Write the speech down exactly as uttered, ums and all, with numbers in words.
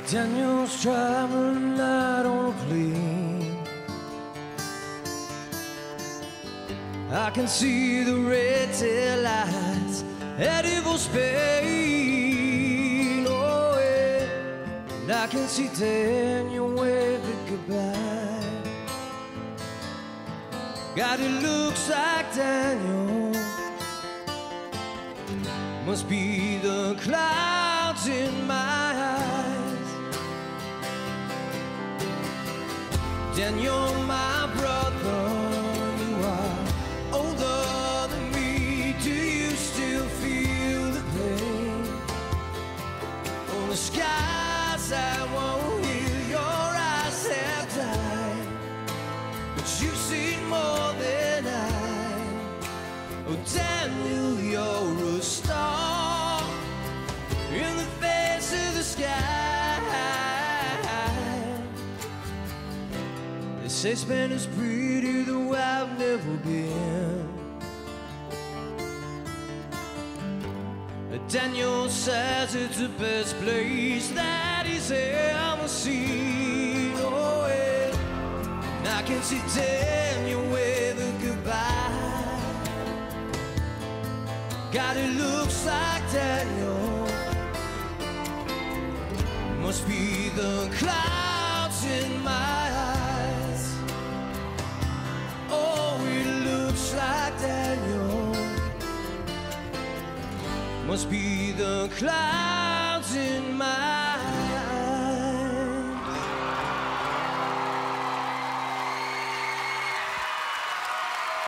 Daniel's traveling light on a plane. I can see the red tail lights heading for Spain. Oh yeah, and I can see Daniel waving goodbye. God, it looks like Daniel must be the clouds in my eyes. Daniel, my brother, you are older than me. Do you still feel the pain? On the skies that won't heal, your eyes have died, but you've seen more than I. Oh, Daniel, you're a star in the face of the sky. They say Spain is pretty, though I've never been. Daniel says it's the best place that he's ever seen. Oh yeah, and I can see Daniel waving goodbye. God, it looks like Daniel must be the clouds in my eyes. Oh, it looks like Daniel must be the clouds in my